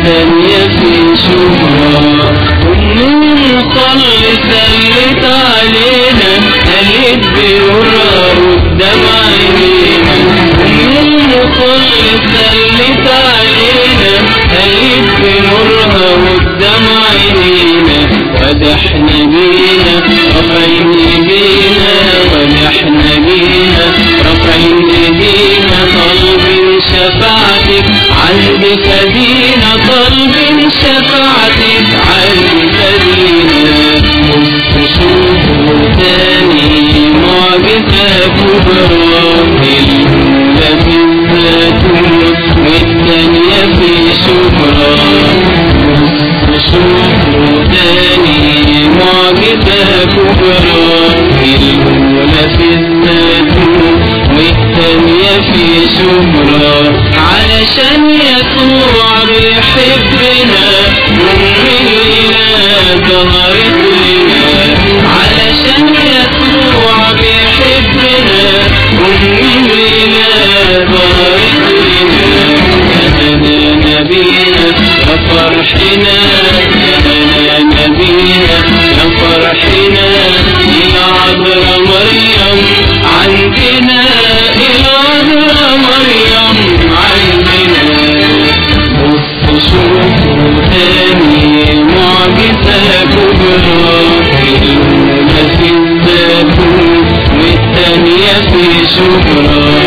والتانية في شبرا. أم مخلصة اللي علينا قالت بنورها قدام عينينا. أم مخلصة اللي علينا قالت بنورها قدام عينينا. وده احنا بينا رافعين ايدينا، وده احنا بينا رافعين ايدينا، طالبين شفاعتك عند فدينا، طالبين شفاعتك عند فدينا. بص شوفوا تاني معجزة كبرى، الأولى في الزيتون والتانية في شبرا. بص شوفوا تاني معجزة كبرى، الأولى في الزيتون والتانية في شبرا. علشان يسوع بيحبنا ومننا ظهرت لنا، علشان يسوع بيحبنا ومننا ظهرت لنا. يا نبينا يا فرحنا، يا نبينا يا فرحنا، العذراء مريم عندنا، العذراء مريم عندنا. بص شوفوا تاني معجزة كبرى، الأولى في الزيتون والتانية في شبرا.